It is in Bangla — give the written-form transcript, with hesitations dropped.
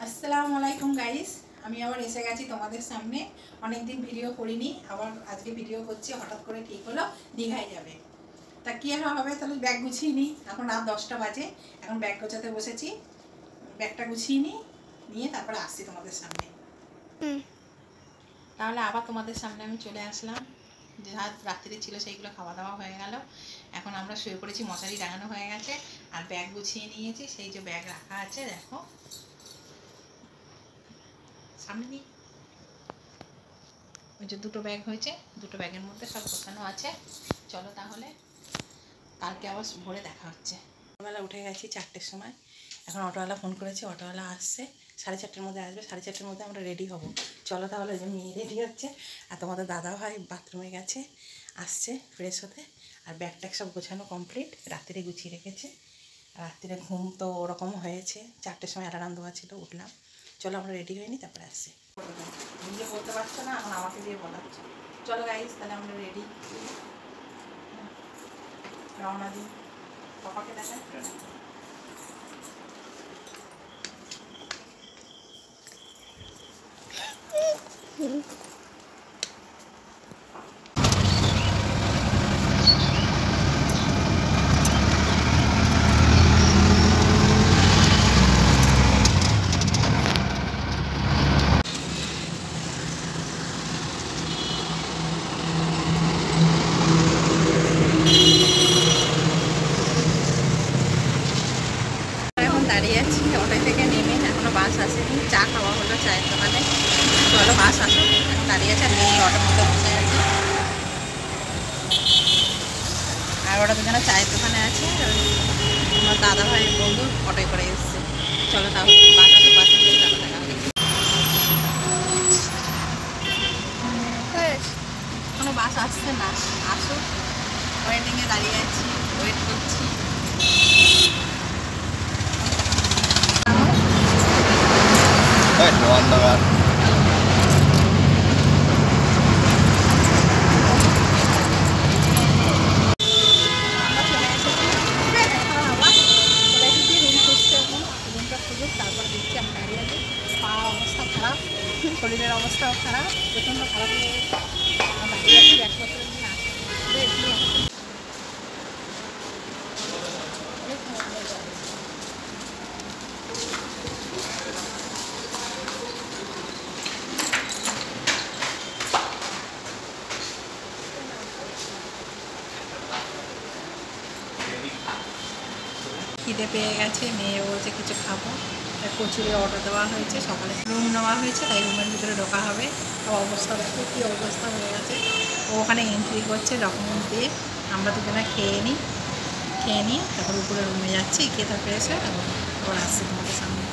আসসালামু আলাইকুম গাইস, আমি আবার এসে গেছি তোমাদের সামনে। অনেকদিন ভিডিও করিনি, আবার আজকে ভিডিও করছি। হঠাৎ করে ঠিক হলো দীঘায় যাবে। তা কী আর হবে, তাহলে ব্যাগ গুছিয়ে নিই। এখন রাত 10টা বাজে, এখন ব্যাগ গোছাতে বসেছি। ব্যাগটা গুছিয়ে নিয়ে তারপরে আসছি তোমাদের সামনে। তাহলে আবার তোমাদের সামনে আমি চলে আসলাম। যা রাত্রিরে ছিল সেইগুলো খাওয়া দাওয়া হয়ে গেল। এখন আমরা শুয়ে পড়েছি, মশারি টাঙানো হয়ে গেছে, আর ব্যাগ গুছিয়ে নিয়েছি। সেই যে ব্যাগ রাখা আছে, দেখো সামনে নিই। ওই যে দুটো ব্যাগ হয়েছে, দুটো ব্যাগের মধ্যে সব গোছানো আছে। চলো তাহলে, কালকে আবার ভোরে দেখা হচ্ছে। সকালবেলা উঠে গেছি 4টের সময়। এখন অটোওয়ালা ফোন করেছে, অটোওয়ালা আসছে, 4:30-র মধ্যে আসবে। 4:30-র মধ্যে আমরা রেডি হব। চলো তাহলে, যে মেয়ে রেডি হচ্ছে, আর তোমাদের দাদা ভাই বাথরুমে গেছে, আসছে ফ্রেশ হতে। আর ব্যাগ ট্যাগ সব গোছানো কমপ্লিট, রাত্রিরে গুছিয়ে রেখেছে। রাত্রিরে ঘুম তো ওরকম হয়েছে, 4টের সময় অ্যালার্ম দেওয়া ছিল, উঠলাম। চলো আমরা রেডি হইনি, তারপরে আসছি। নিজে বলতে পারছো না, এখন আমাকে দিয়ে বলাচ্ছ। চলো গাইস, তাহলে আমরা রেডি, রওনা দিই। পাপাকে দেখায় দাঁড়িয়ে আছি। অটো থেকে নেমে এখনো বাস আসেনি। চা খাওয়া হলো চায়ের দোকানে। চলো বাস আসো, এখন দাঁড়িয়ে আছে। মেয়ে অটোর মধ্যে বসে আছে, আর ওরা দুজনে চায়ের দোকানে আছে। আমার দাদা ভাইয়ের বন্ধু অটোয় করে এসছে। চলো তাহলে, বাস আসো, বাসে গিয়ে তারপর দেখা হবে। কোনো বাস আসছে না, আসো। ওয়েটিংয়ে দাঁড়িয়ে আছি, ওয়েট করছি। শরীরের অবস্থাও খারাপ, প্রচণ্ড খারাপ হয়ে গেছে। ব্যাগপত্র নিয়ে আসে। খিদে পেয়ে গেছে, মেয়ে বলছে কিছু খাবো। কচুরি অর্ডার দেওয়া হয়েছে, সকালে রুম নেওয়া হয়েছে, তাই রুমের ভিতরে ঢোকা হবে। অবস্থা দেখো কী অবস্থা হয়ে গেছে। ও ওখানে এন্ট্রি করছে ডকুমেন্ট দিয়ে। আমরা দুজনে খেয়ে নিই, তারপর উপরে রুমে যাচ্ছি, খেয়ে তারপরে এসে তারপর আসছি তোমাদের সামনে।